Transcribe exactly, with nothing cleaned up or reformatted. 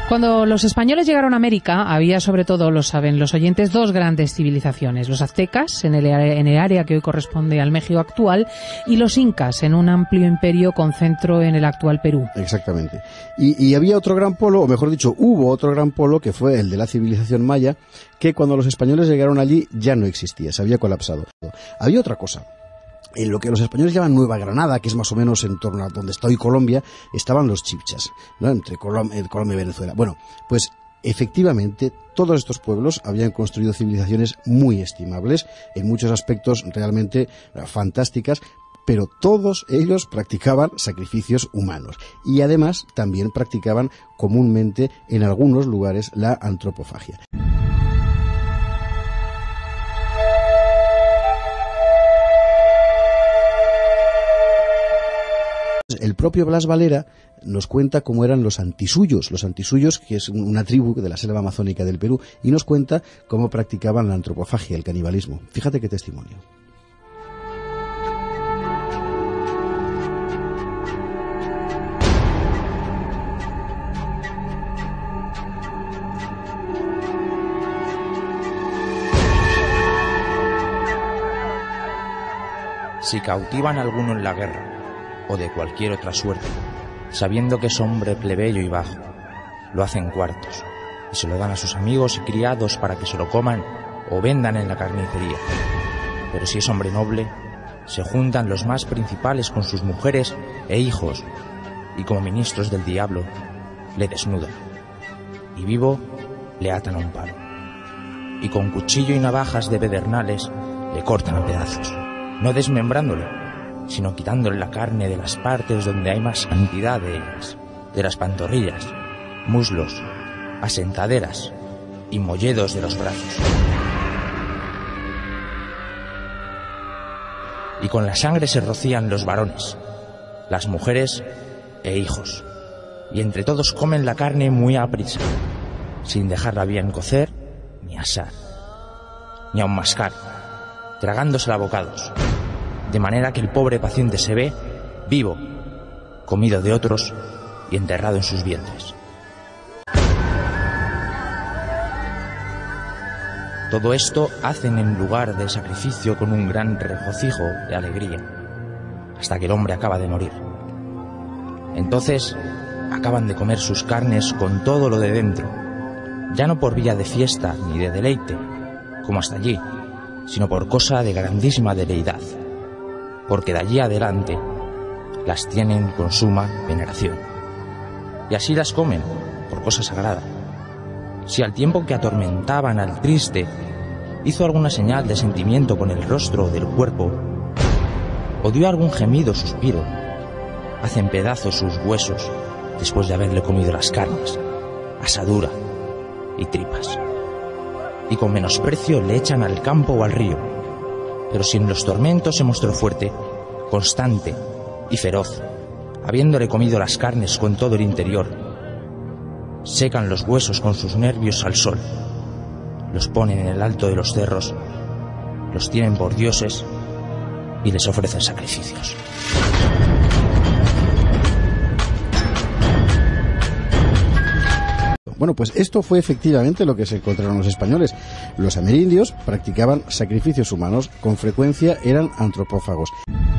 Cuando los españoles llegaron a América, había, sobre todo, lo saben los oyentes, dos grandes civilizaciones. Los aztecas, en el, en el área que hoy corresponde al México actual, y los incas, en un amplio imperio con centro en el actual Perú. Exactamente. Y, y había otro gran polo, o mejor dicho, hubo otro gran polo, que fue el de la civilización maya, que cuando los españoles llegaron allí ya no existía, se había colapsado. Había otra cosa. En lo que los españoles llaman Nueva Granada, que es más o menos en torno a donde está hoy Colombia, estaban los chibchas, ¿no? Entre Colombia, Colombia y Venezuela. Bueno, pues efectivamente todos estos pueblos habían construido civilizaciones muy estimables, en muchos aspectos realmente fantásticas, pero todos ellos practicaban sacrificios humanos y además también practicaban comúnmente en algunos lugares la antropofagia. El propio Blas Valera nos cuenta cómo eran los antisuyos, los antisuyos, que es una tribu de la selva amazónica del Perú, y nos cuenta cómo practicaban la antropofagia, el canibalismo. Fíjate qué testimonio. Si cautivan a alguno en la guerra, o de cualquier otra suerte, sabiendo que es hombre plebeyo y bajo, lo hacen cuartos, y se lo dan a sus amigos y criados para que se lo coman o vendan en la carnicería. Pero si es hombre noble, se juntan los más principales con sus mujeres e hijos, y como ministros del diablo, le desnudan, y vivo le atan a un palo, y con cuchillo y navajas de pedernales le cortan a pedazos, no desmembrándole, sino quitándole la carne de las partes donde hay más cantidad de ellas, de las pantorrillas, muslos, asentaderas y molledos de los brazos. Y con la sangre se rocían los varones, las mujeres e hijos, y entre todos comen la carne muy aprisa, sin dejarla bien cocer, ni asar, ni aun mascar, tragándosela a bocados, de manera que el pobre paciente se ve vivo, comido de otros y enterrado en sus vientres. Todo esto hacen en lugar del sacrificio con un gran regocijo de alegría, hasta que el hombre acaba de morir. Entonces acaban de comer sus carnes con todo lo de dentro, ya no por vía de fiesta ni de deleite, como hasta allí, sino por cosa de grandísima deidad, porque de allí adelante las tienen con suma veneración. Y así las comen, por cosa sagrada. Si al tiempo que atormentaban al triste hizo alguna señal de sentimiento con el rostro o del cuerpo, o dio algún gemido o suspiro, hacen pedazos sus huesos después de haberle comido las carnes, asadura y tripas, y con menosprecio le echan al campo o al río. Pero si en los tormentos se mostró fuerte, constante y feroz, habiéndole comido las carnes con todo el interior, secan los huesos con sus nervios al sol, los ponen en el alto de los cerros, los tienen por dioses y les ofrecen sacrificios. Bueno, pues esto fue efectivamente lo que se encontraron los españoles. Los amerindios practicaban sacrificios humanos, con frecuencia eran antropófagos.